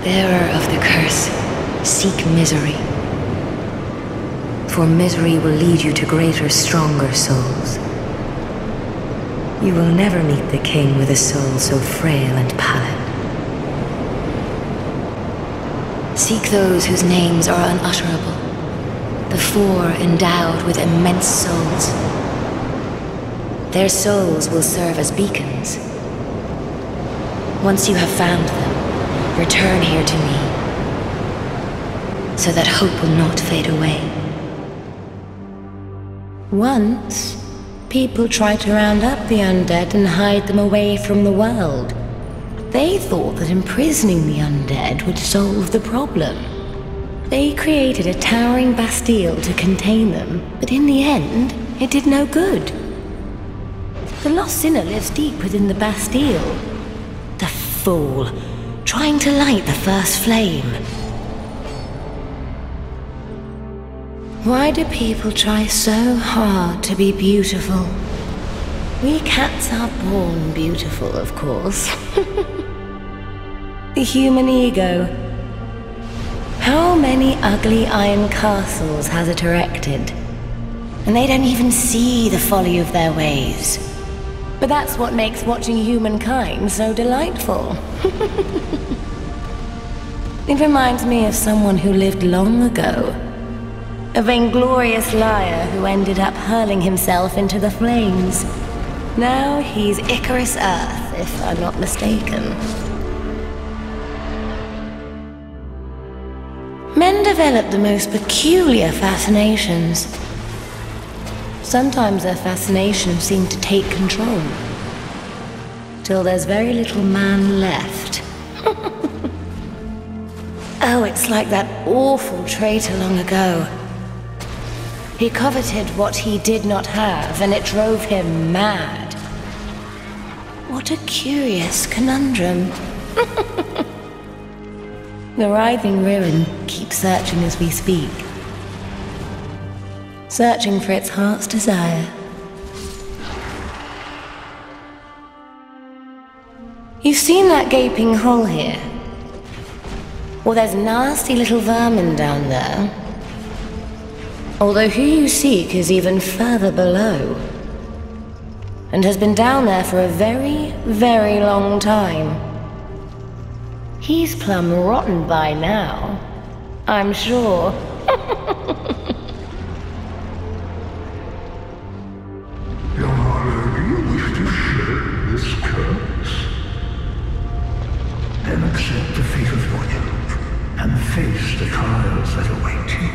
Bearer of the curse, seek misery. For misery will lead you to greater, stronger souls. You will never meet the king with a soul so frail and pallid. Seek those whose names are unutterable, the four endowed with immense souls. Their souls will serve as beacons. Once you have found them, return here to me, so that hope will not fade away. Once, people tried to round up the undead and hide them away from the world. They thought that imprisoning the undead would solve the problem. They created a towering Bastille to contain them, but in the end, it did no good. The lost sinner lives deep within the Bastille. The fool, trying to light the first flame. Why do people try so hard to be beautiful? We cats are born beautiful, of course. The human ego. How many ugly iron castles has it erected? And they don't even see the folly of their ways. But that's what makes watching humankind so delightful. It reminds me of someone who lived long ago. A vainglorious liar who ended up hurling himself into the flames. Now he's Icarus Earth, if I'm not mistaken. Men develop the most peculiar fascinations. Sometimes their fascinations seem to take control, till there's very little man left. Oh, it's like that awful traitor long ago. He coveted what he did not have, and it drove him mad. What a curious conundrum. The writhing ruin keeps searching as we speak. Searching for its heart's desire. You've seen that gaping hole here? Well, there's nasty little vermin down there. Although who you seek is even further below. And has been down there for a very, very long time. He's plumb rotten by now, I'm sure. Young Harlow, do you wish to share this curse? Then accept the fate of your youth, and face the trials that await you.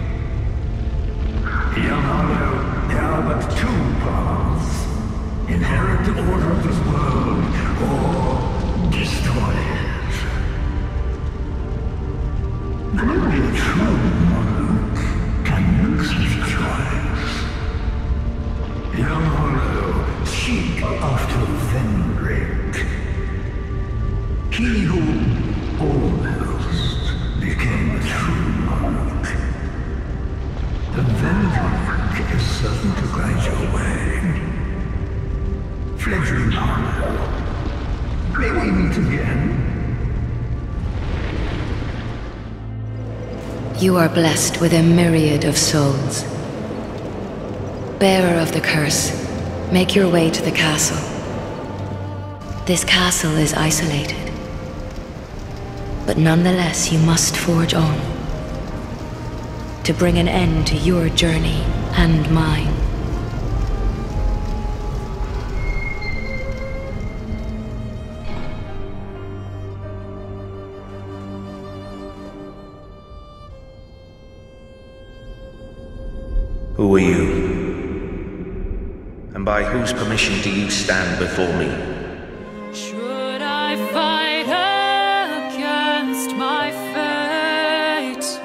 Young Harlow, there are but two paths. Inherit the order of this world, or destroy it. Only a true monarch can make such a choice. Young Harlow, seek after Vendrick. He who almost became a true monarch. The Vendrick is certain to guide your way. Fledgling Harlow, may we meet again? You are blessed with a myriad of souls. Bearer of the curse, make your way to the castle. This castle is isolated, but nonetheless you must forge on to bring an end to your journey and mine. Who are you? And by whose permission do you stand before me? Should I fight against my fate?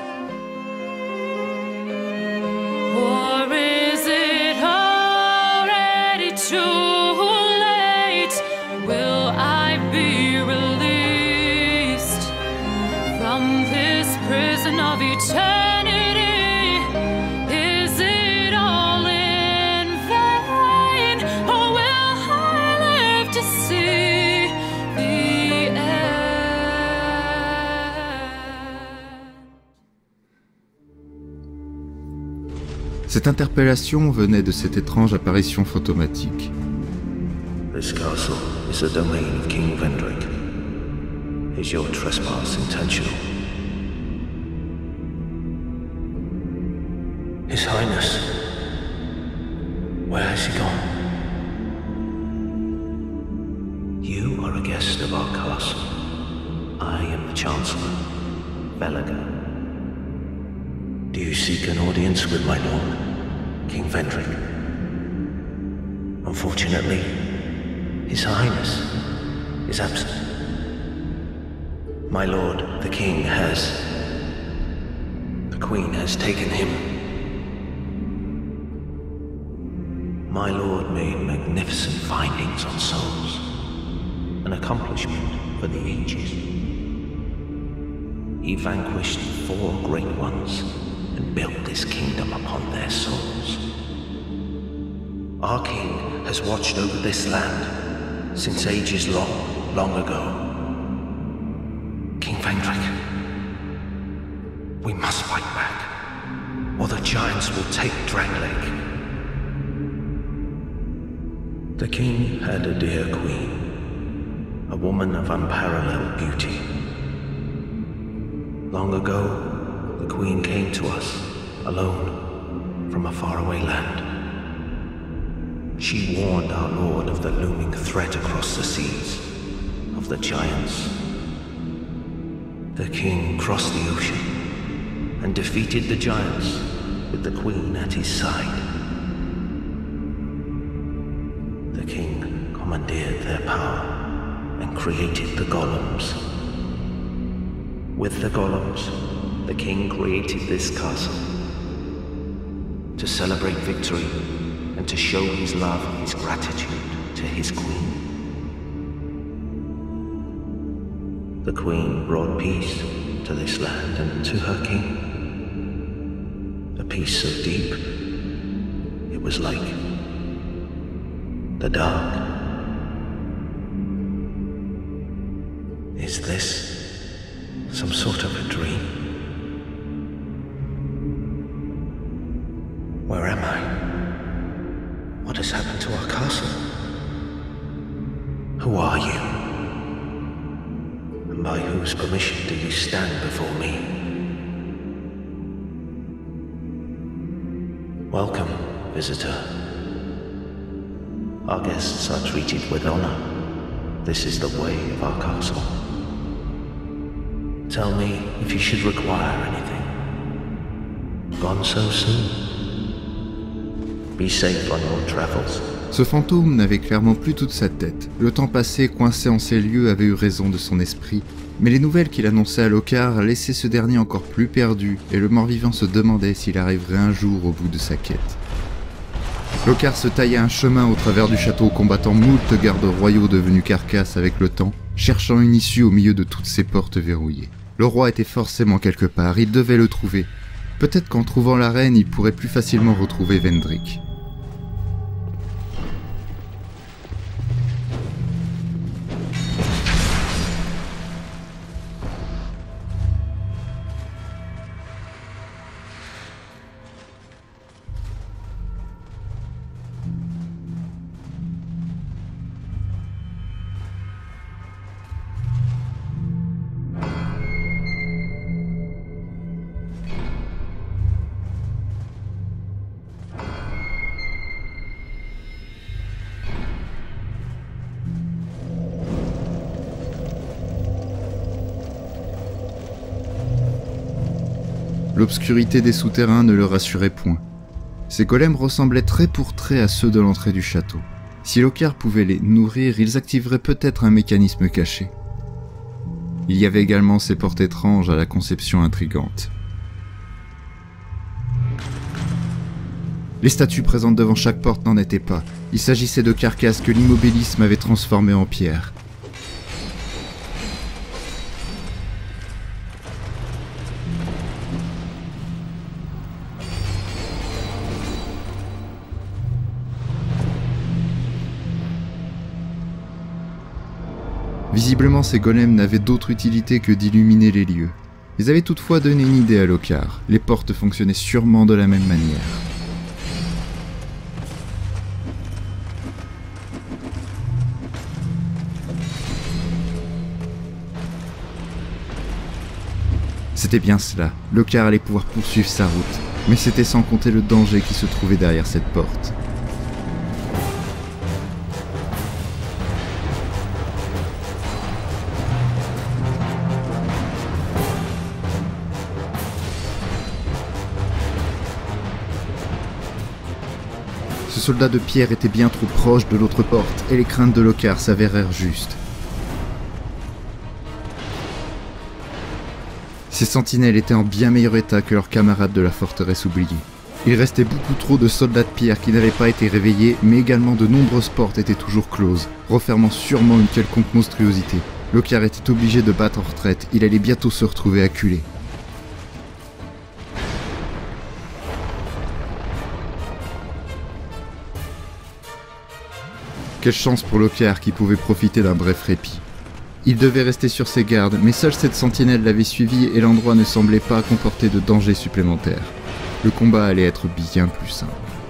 Or is it already too late? Will I be released from this prison of eternity? Cette interpellation venait de cette étrange apparition fantomatique. This castle is the domain of King Vendrick. Is your trespass intentional? His Highness. Where has he gone? You are a guest of our castle. I am the Chancellor, Belaga. Do you seek an audience with my lord, King Vendrick? Unfortunately, His Highness is absent. My lord, the King has... The Queen has taken him. My lord made magnificent findings on souls, an accomplishment for the ages. He vanquished 4 great ones and built this kingdom upon their souls. Our king has watched over this land since ages long, long ago. King Vendrick, we must fight back, or the giants will take Drangleic. The king had a dear queen, a woman of unparalleled beauty. Long ago, the Queen came to us, alone, from a faraway land. She warned our lord of the looming threat across the seas, of the giants. The king crossed the ocean and defeated the giants with the Queen at his side. The king commandeered their power and created the golems. With the golems, the king created this castle to celebrate victory and to show his love and his gratitude to his queen. The queen brought peace to this land and to her king. A peace so deep, it was like the dark. Is this some sort of a dream? Where am I? What has happened to our castle? Who are you? And by whose permission do you stand before me? Welcome, visitor. Our guests are treated with honor. This is the way of our castle. Tell me if you should require anything. Gone so soon? Be safe on your travels. Ce fantôme n'avait clairement plus toute sa tête. Le temps passé, coincé en ces lieux, avait eu raison de son esprit. Mais les nouvelles qu'il annonçait à Lockhart laissaient ce dernier encore plus perdu, et le mort-vivant se demandait s'il arriverait un jour au bout de sa quête. Lockhart se taillait un chemin au travers du château, combattant moult gardes royaux devenus carcasses avec le temps, cherchant une issue au milieu de toutes ces portes verrouillées. Le roi était forcément quelque part, il devait le trouver. Peut-être qu'en trouvant la reine, il pourrait plus facilement retrouver Vendrick. L'obscurité des souterrains ne le rassurait point. Ces golems ressemblaient trait pour trait à ceux de l'entrée du château. Si Lockhart pouvait les nourrir, ils activeraient peut-être un mécanisme caché. Il y avait également ces portes étranges à la conception intrigante. Les statues présentes devant chaque porte n'en étaient pas. Il s'agissait de carcasses que l'immobilisme avait transformées en pierre. Visiblement, ces golems n'avaient d'autre utilité que d'illuminer les lieux. Ils avaient toutefois donné une idée à Lockhart. Les portes fonctionnaient sûrement de la même manière. C'était bien cela, Lockhart allait pouvoir poursuivre sa route, mais c'était sans compter le danger qui se trouvait derrière cette porte. Ce soldat de pierre était bien trop proche de l'autre porte, et les craintes de Lockhart s'avérèrent justes. Ces sentinelles étaient en bien meilleur état que leurs camarades de la forteresse oubliée. Il restait beaucoup trop de soldats de pierre qui n'avaient pas été réveillés, mais également de nombreuses portes étaient toujours closes, refermant sûrement une quelconque monstruosité. Lockhart était obligé de battre en retraite, il allait bientôt se retrouver acculé. Quelle chance pour Lockhart qui pouvait profiter d'un bref répit. Il devait rester sur ses gardes, mais seule cette sentinelle l'avait suivi et l'endroit ne semblait pas comporter de danger supplémentaire. Le combat allait être bien plus simple.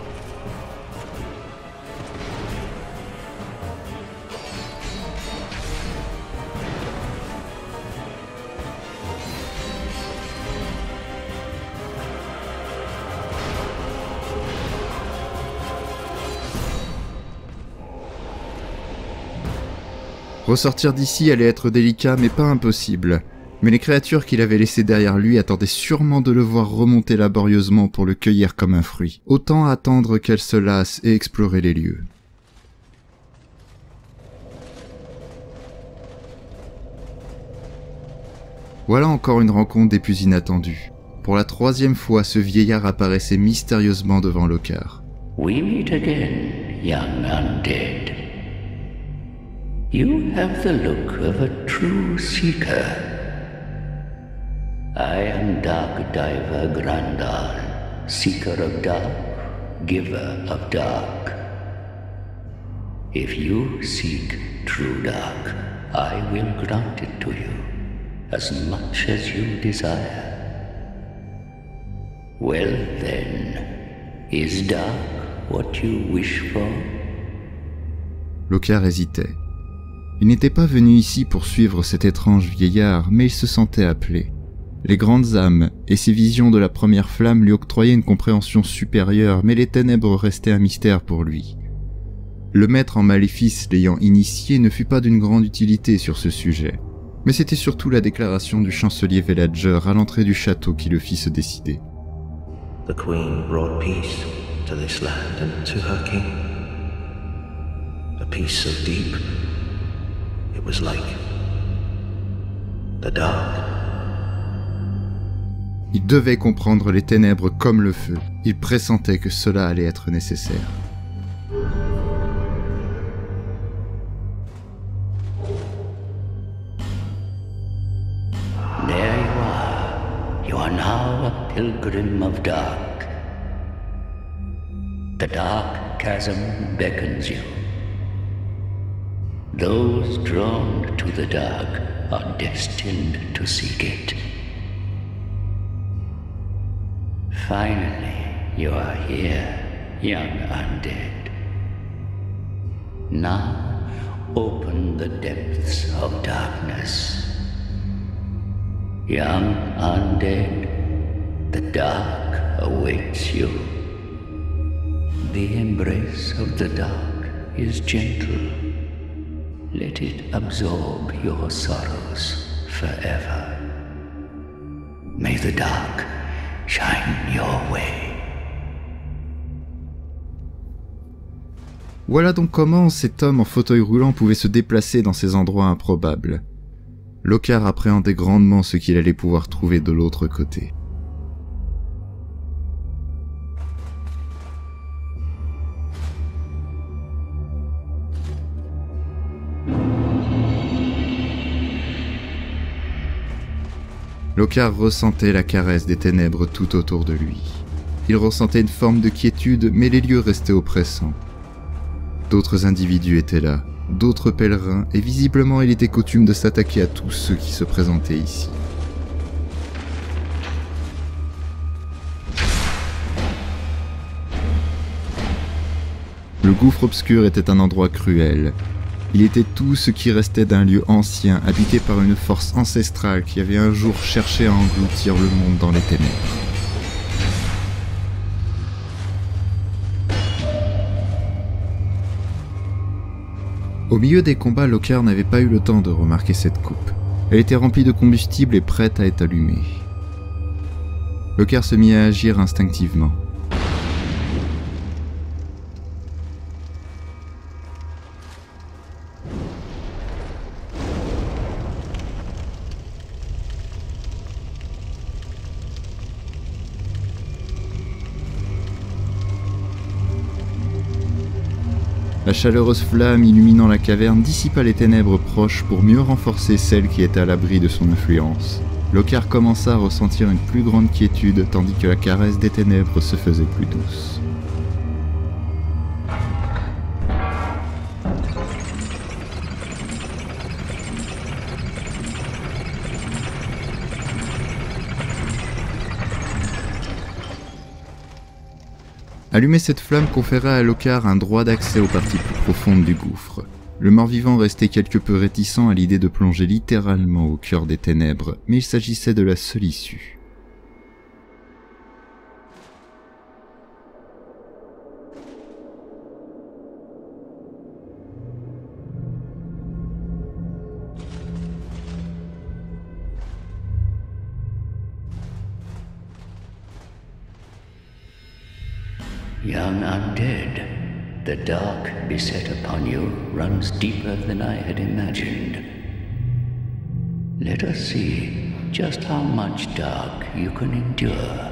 Ressortir d'ici allait être délicat mais pas impossible. Mais les créatures qu'il avait laissées derrière lui attendaient sûrement de le voir remonter laborieusement pour le cueillir comme un fruit. Autant attendre qu'elles se lassent et explorer les lieux. Voilà encore une rencontre des plus inattendues. Pour la 3e fois, ce vieillard apparaissait mystérieusement devant Lockhart. We meet again, young undead. You have the look of a true seeker. I am Dark Diver Grandal, seeker of dark, giver of dark. If you seek true dark, I will grant it to you, as much as you desire. Well then, is dark what you wish for? Lockhart hésitait. Il n'était pas venu ici pour suivre cet étrange vieillard, mais il se sentait appelé. Les grandes âmes et ses visions de la première flamme lui octroyaient une compréhension supérieure, mais les ténèbres restaient un mystère pour lui. Le maître en maléfice l'ayant initié ne fut pas d'une grande utilité sur ce sujet, mais c'était surtout la déclaration du chancelier Velager à l'entrée du château qui le fit se décider. The Queen brought peace to this land and to her king. A peace so deep, it was like the dark. Il devait comprendre les ténèbres comme le feu. Il pressentait que cela allait être nécessaire. There you are. You are now a pilgrim of dark. The dark chasm beckons you. Those drawn to the dark are destined to seek it. Finally, you are here, young undead. Now, open the depths of darkness. Young undead, the dark awaits you. The embrace of the dark is gentle. Let it absorb your sorrows forever. May the dark shine your way. Voilà donc comment cet homme en fauteuil roulant pouvait se déplacer dans ces endroits improbables. Lockhart appréhendait grandement ce qu'il allait pouvoir trouver de l'autre côté. Lockhart ressentait la caresse des ténèbres tout autour de lui. Il ressentait une forme de quiétude, mais les lieux restaient oppressants. D'autres individus étaient là, d'autres pèlerins, et visiblement il était coutume de s'attaquer à tous ceux qui se présentaient ici. Le gouffre obscur était un endroit cruel. Il était tout ce qui restait d'un lieu ancien, habité par une force ancestrale qui avait un jour cherché à engloutir le monde dans les ténèbres. Au milieu des combats, Lockhart n'avait pas eu le temps de remarquer cette coupe. Elle était remplie de combustible et prête à être allumée. Lockhart se mit à agir instinctivement. La chaleureuse flamme illuminant la caverne dissipa les ténèbres proches pour mieux renforcer celles qui étaient à l'abri de son influence. Lockhart commença à ressentir une plus grande quiétude tandis que la caresse des ténèbres se faisait plus douce. Allumer cette flamme conféra à Lockhart un droit d'accès aux parties plus profondes du gouffre. Le mort-vivant restait quelque peu réticent à l'idée de plonger littéralement au cœur des ténèbres, mais il s'agissait de la seule issue. Young undead, the dark beset upon you runs deeper than I had imagined. Let us see just how much dark you can endure.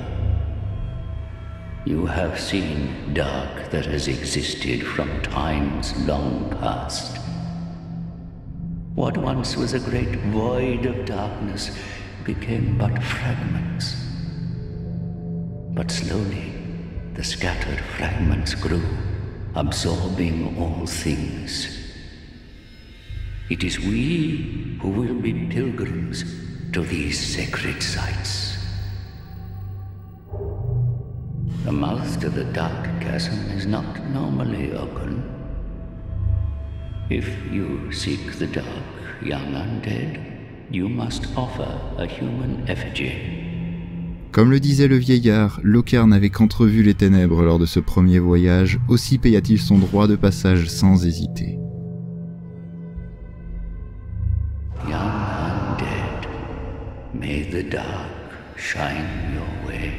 You have seen dark that has existed from times long past. What once was a great void of darkness became but fragments. But slowly, the scattered fragments grew, absorbing all things. It is we who will be pilgrims to these sacred sites. The mouth to the dark chasm is not normally open. If you seek the dark, young undead, you must offer a human effigy. Comme le disait le vieillard, Lockhart n'avait qu'entrevu les ténèbres lors de ce premier voyage, aussi paya-t-il son droit de passage sans hésiter. Young undead, may the dark shine your way.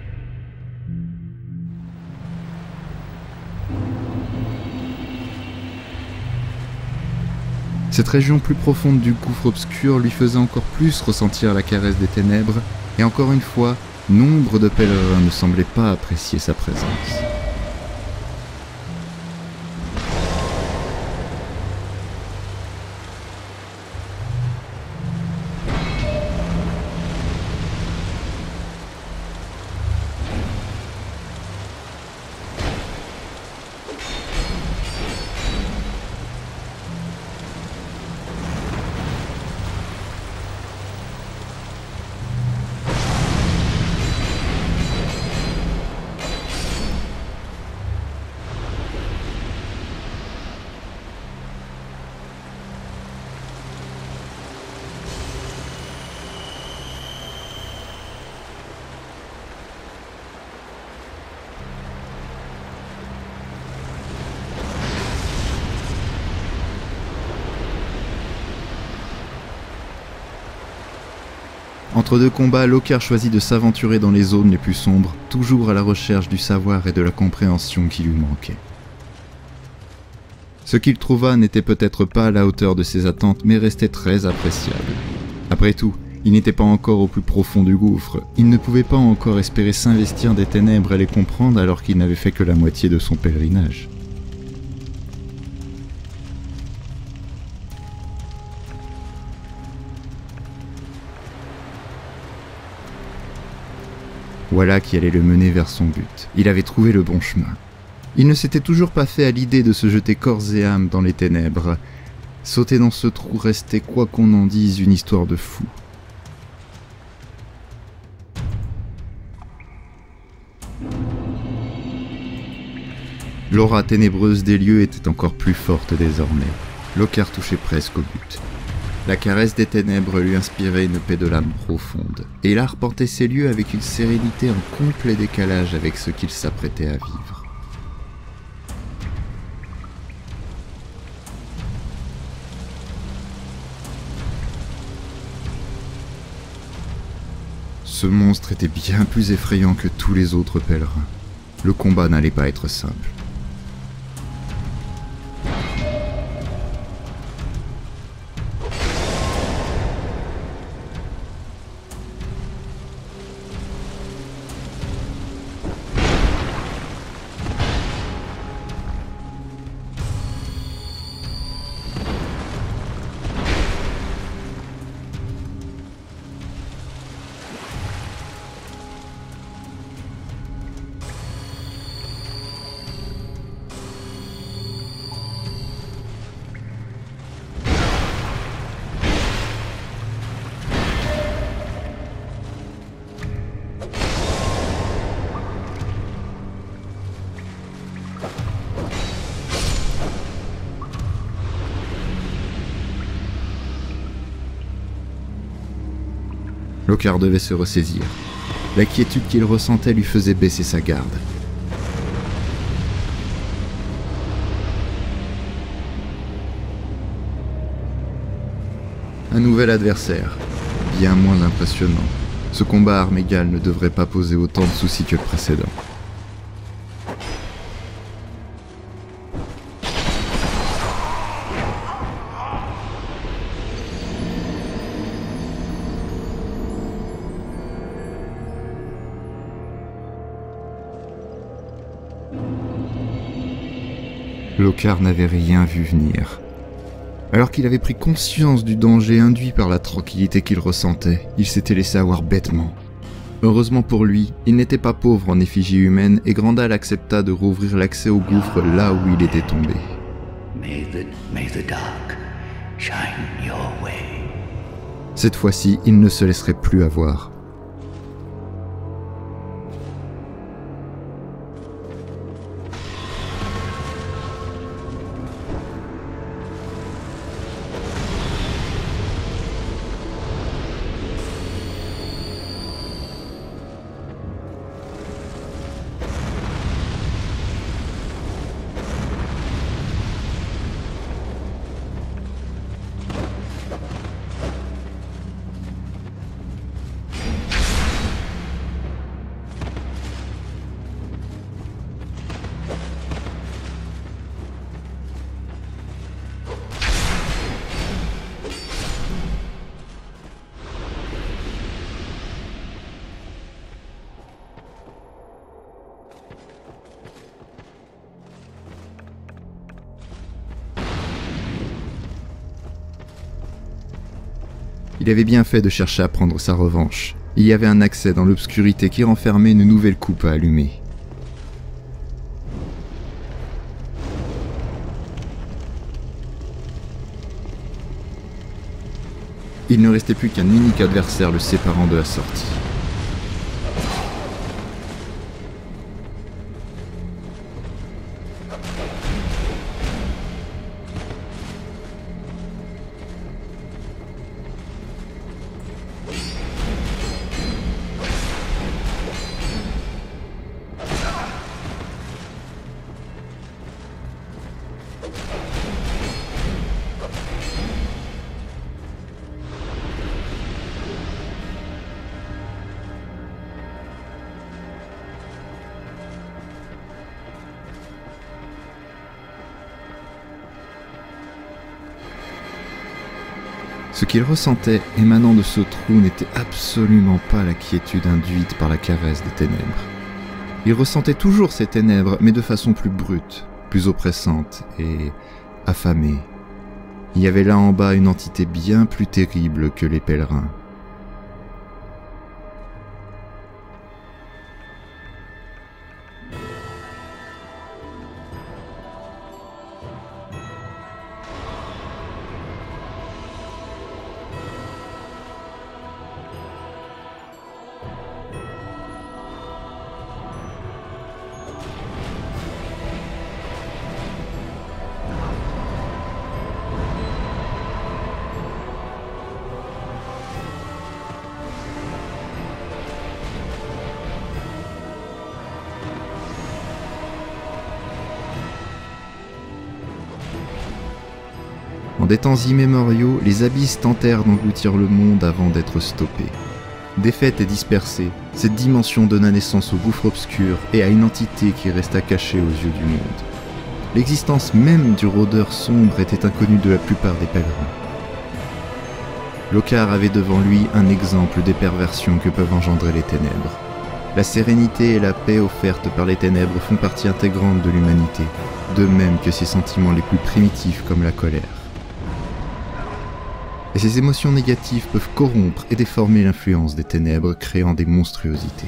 Cette région plus profonde du gouffre obscur lui faisait encore plus ressentir la caresse des ténèbres, et encore une fois, nombre de pèlerins ne semblaient pas apprécier sa présence. Entre deux combats, Lockhart choisit de s'aventurer dans les zones les plus sombres, toujours à la recherche du savoir et de la compréhension qui lui manquaient. Ce qu'il trouva n'était peut-être pas à la hauteur de ses attentes, mais restait très appréciable. Après tout, il n'était pas encore au plus profond du gouffre, il ne pouvait pas encore espérer s'investir des ténèbres et les comprendre alors qu'il n'avait fait que la moitié de son pèlerinage. Voilà qui allait le mener vers son but. Il avait trouvé le bon chemin. Il ne s'était toujours pas fait à l'idée de se jeter corps et âme dans les ténèbres. Sauter dans ce trou restait, quoi qu'on en dise, une histoire de fou. L'aura ténébreuse des lieux était encore plus forte désormais. Lockhart touchait presque au but. La caresse des ténèbres lui inspirait une paix de l'âme profonde, et il arpentait ces lieux avec une sérénité en complet décalage avec ce qu'il s'apprêtait à vivre. Ce monstre était bien plus effrayant que tous les autres pèlerins. Le combat n'allait pas être simple. Lockhart devait se ressaisir. La quiétude qu'il ressentait lui faisait baisser sa garde. Un nouvel adversaire, bien moins impressionnant. Ce combat à armes égales ne devrait pas poser autant de soucis que le précédent. Lockhart n'avait rien vu venir. Alors qu'il avait pris conscience du danger induit par la tranquillité qu'il ressentait, il s'était laissé avoir bêtement. Heureusement pour lui, il n'était pas pauvre en effigie humaine et Grandal accepta de rouvrir l'accès au gouffre là où il était tombé. May the dark shine your way. Cette fois-ci, il ne se laisserait plus avoir. Il avait bien fait de chercher à prendre sa revanche. Il y avait un accès dans l'obscurité qui renfermait une nouvelle coupe à allumer. Il ne restait plus qu'un unique adversaire le séparant de la sortie. Ce qu'il ressentait émanant de ce trou n'était absolument pas la quiétude induite par la caresse des ténèbres. Il ressentait toujours ces ténèbres, mais de façon plus brute, plus oppressante et affamée. Il y avait là en bas une entité bien plus terrible que les pèlerins. En des temps immémoriaux, les abysses tentèrent d'engloutir le monde avant d'être stoppés. Défaite et dispersée, cette dimension donna naissance au gouffre obscur et à une entité qui resta cachée aux yeux du monde. L'existence même du rôdeur sombre était inconnue de la plupart des pèlerins. Lockhart avait devant lui un exemple des perversions que peuvent engendrer les ténèbres. La sérénité et la paix offertes par les ténèbres font partie intégrante de l'humanité, de même que ses sentiments les plus primitifs comme la colère. Et ces émotions négatives peuvent corrompre et déformer l'influence des ténèbres, créant des monstruosités.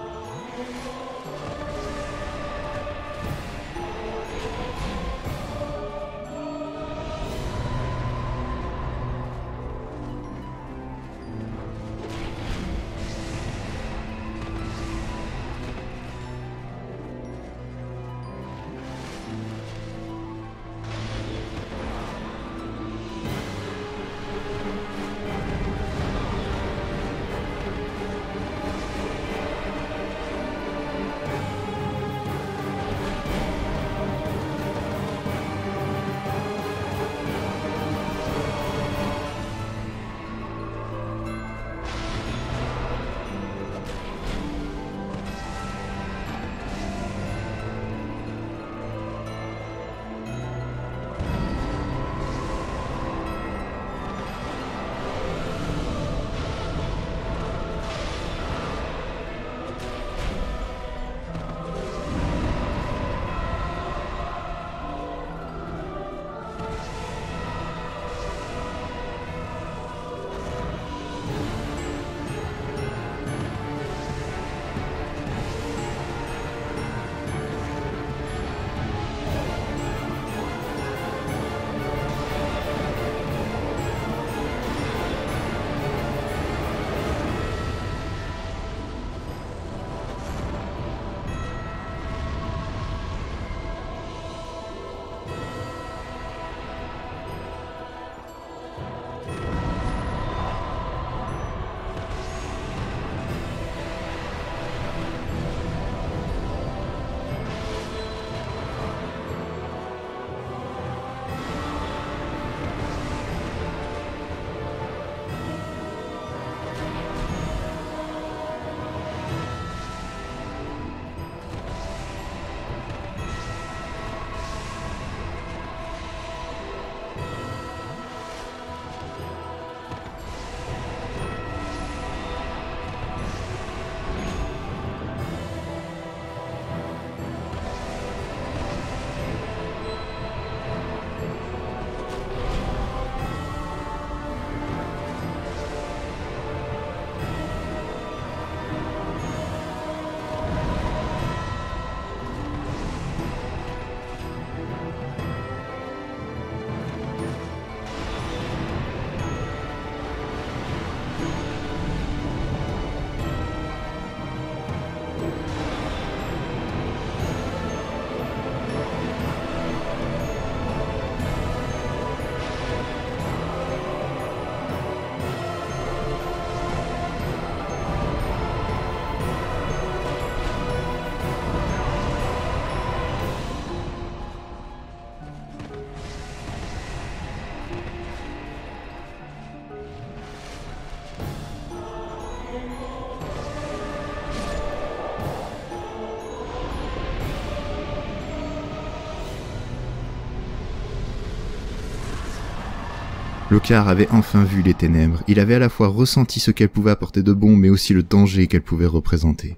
Lockhart avait enfin vu les ténèbres, il avait à la fois ressenti ce qu'elles pouvaient apporter de bon, mais aussi le danger qu'elles pouvaient représenter.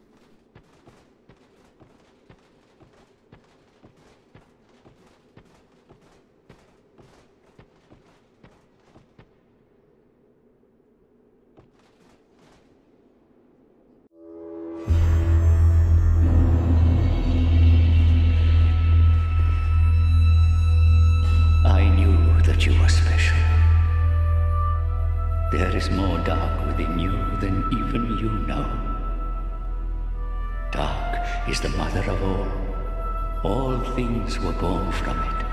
I knew that you were special. There is more dark within you than even you know. Dark is the mother of all. All things were born from it.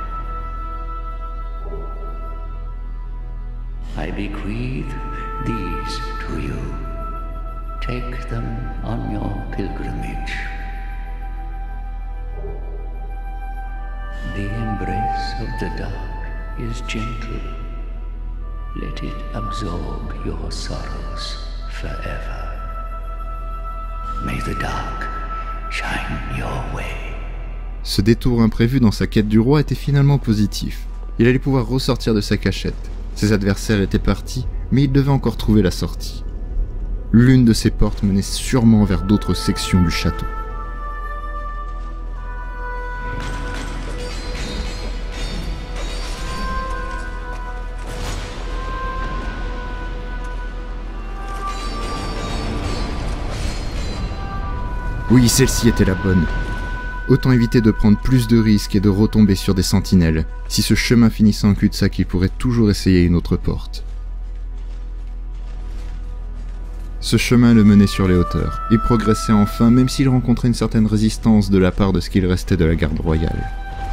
I bequeath these to you. Take them on your pilgrimage. The embrace of the dark is gentle. Let it absorb your sorrows forever. May the dark shine your way. Ce détour imprévu dans sa quête du roi était finalement positif. Il allait pouvoir ressortir de sa cachette. Ses adversaires étaient partis, mais il devait encore trouver la sortie. L'une de ces portes menait sûrement vers d'autres sections du château. Oui, celle-ci était la bonne. Autant éviter de prendre plus de risques et de retomber sur des sentinelles. Si ce chemin finissait en cul-de-sac, il pourrait toujours essayer une autre porte. Ce chemin le menait sur les hauteurs. Il progressait enfin, même s'il rencontrait une certaine résistance de la part de ce qu'il restait de la garde royale.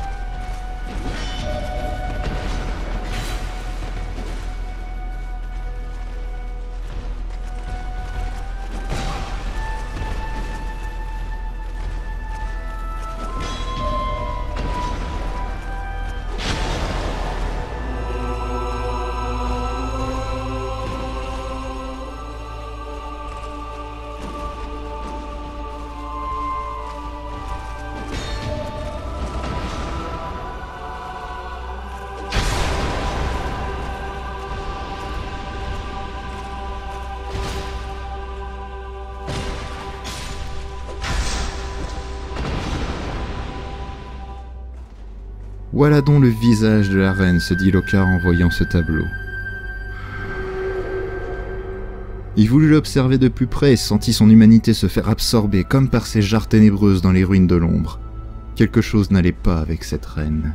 Voilà donc le visage de la reine, se dit Lockhart en voyant ce tableau. Il voulut l'observer de plus près et sentit son humanité se faire absorber comme par ces jarres ténébreuses dans les ruines de l'ombre. Quelque chose n'allait pas avec cette reine.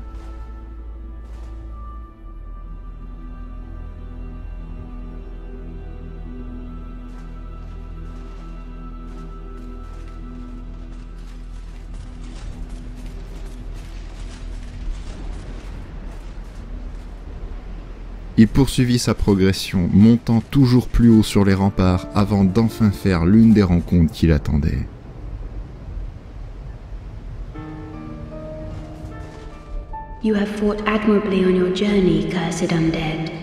Il poursuivit sa progression, montant toujours plus haut sur les remparts avant d'enfin faire l'une des rencontres qui l'attendait. You have fought admirably on your journey, cursed undead.